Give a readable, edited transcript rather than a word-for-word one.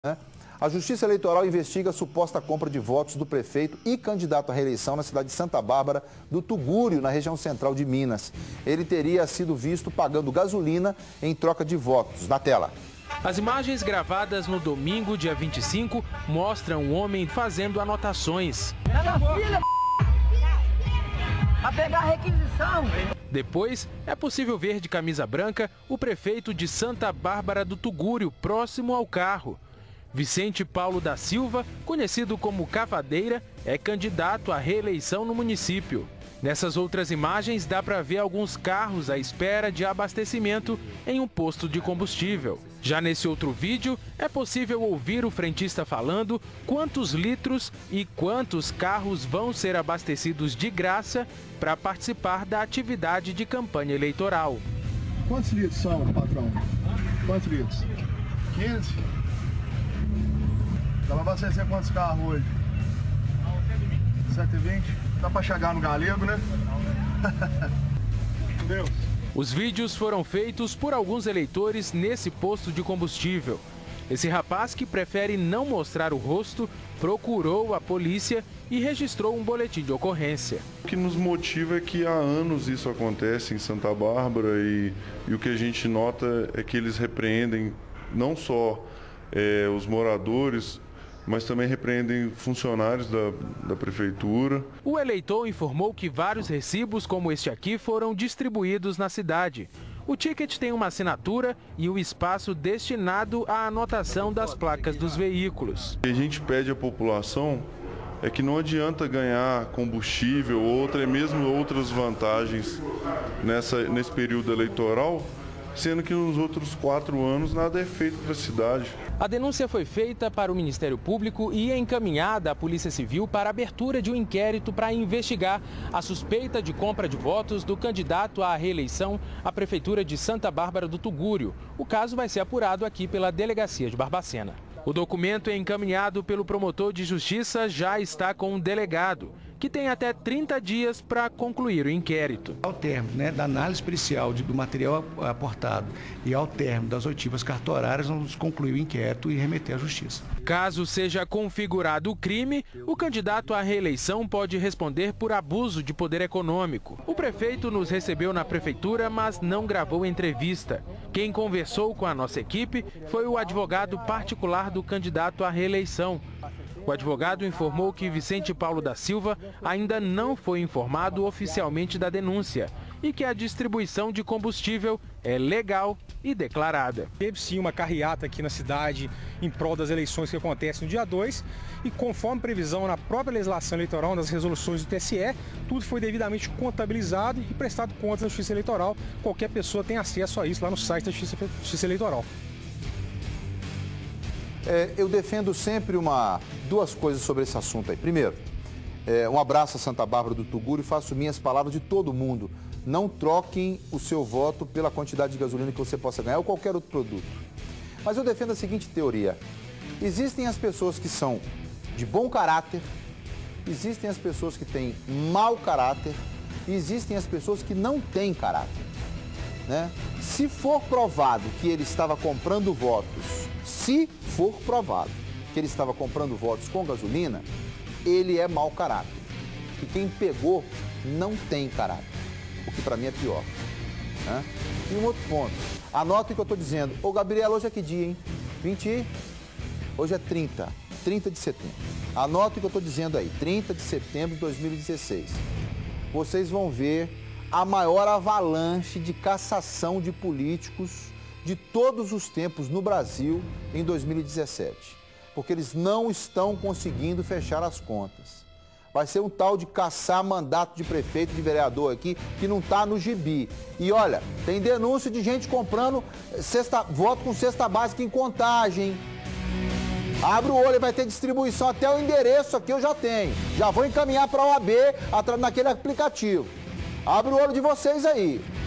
né? A Justiça Eleitoral investiga a suposta compra de votos do prefeito e candidato à reeleição na cidade de Santa Bárbara do Tugúrio, na região central de Minas. Ele teria sido visto pagando gasolina em troca de votos. Na tela. As imagens gravadas no domingo, dia 25, mostram um homem fazendo anotações. A pegar a requisição. Depois, é possível ver de camisa branca o prefeito de Santa Bárbara do Tugúrio, próximo ao carro. Vicente Paulo da Silva, conhecido como Cavadeira, é candidato à reeleição no município. Nessas outras imagens dá para ver alguns carros à espera de abastecimento em um posto de combustível. Já nesse outro vídeo, é possível ouvir o frentista falando quantos litros e quantos carros vão ser abastecidos de graça para participar da atividade de campanha eleitoral. Quantos litros são, patrão? Quantos litros? 15? Dá para abastecer quantos carros hoje? 120? Dá para chegar no galego, né? Deus. Os vídeos foram feitos por alguns eleitores nesse posto de combustível. Esse rapaz, que prefere não mostrar o rosto, procurou a polícia e registrou um boletim de ocorrência. O que nos motiva é que há anos isso acontece em Santa Bárbara e o que a gente nota é que eles repreendem não só os moradores, mas também repreendem funcionários da prefeitura. O eleitor informou que vários recibos como este aqui foram distribuídos na cidade. O ticket tem uma assinatura e o espaço destinado à anotação das placas dos veículos. O que a gente pede à população é que não adianta ganhar combustível ou mesmo outras vantagens nesse período eleitoral, sendo que nos outros 4 anos nada é feito para a cidade. A denúncia foi feita para o Ministério Público e encaminhada à Polícia Civil para a abertura de um inquérito para investigar a suspeita de compra de votos do candidato à reeleição à Prefeitura de Santa Bárbara do Tugúrio. O caso vai ser apurado aqui pela Delegacia de Barbacena. O documento encaminhado pelo promotor de justiça já está com um delegado, que tem até 30 dias para concluir o inquérito. Ao término da análise pericial do material aportado e ao término das oitivas cartorárias, vamos concluir o inquérito e remeter à justiça. Caso seja configurado o crime, o candidato à reeleição pode responder por abuso de poder econômico. O prefeito nos recebeu na prefeitura, mas não gravou entrevista. Quem conversou com a nossa equipe foi o advogado particular do candidato à reeleição. O advogado informou que Vicente Paulo da Silva ainda não foi informado oficialmente da denúncia e que a distribuição de combustível é legal e declarada. Teve sim uma carreata aqui na cidade em prol das eleições que acontecem no dia 2 e conforme previsão na própria legislação eleitoral, nas resoluções do TSE, tudo foi devidamente contabilizado e prestado contas na Justiça Eleitoral. Qualquer pessoa tem acesso a isso lá no site da Justiça Eleitoral. Eu defendo sempre duas coisas sobre esse assunto aí. Primeiro, um abraço a Santa Bárbara do Tugúrio e faço minhas palavras de todo mundo. Não troquem o seu voto pela quantidade de gasolina que você possa ganhar ou qualquer outro produto. Mas eu defendo a seguinte teoria. Existem as pessoas que são de bom caráter, existem as pessoas que têm mau caráter e existem as pessoas que não têm caráter, né? Se for provado que ele estava comprando votos, se for provado que ele estava comprando votos com gasolina, ele é mau caráter. E quem pegou não tem caráter, o que para mim é pior, né? E um outro ponto, anota o que eu estou dizendo. Ô Gabriel, hoje é que dia, hein? 20? Hoje é 30 de setembro. Anota o que eu estou dizendo aí, 30 de setembro de 2016. Vocês vão ver a maior avalanche de cassação de políticos de todos os tempos no Brasil em 2017, porque eles não estão conseguindo fechar as contas. Vai ser um tal de caçar mandato de prefeito, de vereador aqui, que não está no gibi. E olha, tem denúncia de gente comprando voto com cesta básica em Contagem. Abre o olho, vai ter distribuição, até o endereço aqui eu já tenho. Já vou encaminhar para a OAB naquele aplicativo. Abre o olho de vocês aí.